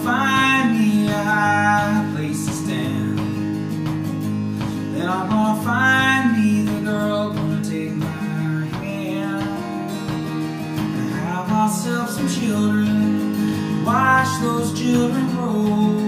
find me a high place to stand. Then I'm gonna find me the girl gonna take my hand and have ourselves some children, watch those children grow.